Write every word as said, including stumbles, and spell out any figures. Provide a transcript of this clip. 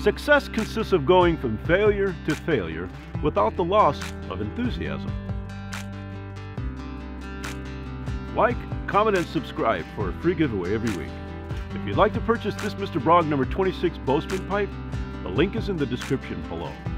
Success consists of going from failure to failure without the loss of enthusiasm. Like, comment, and subscribe for a free giveaway every week. If you'd like to purchase this Mister Brog number twenty-six Bozeman pipe, the link is in the description below.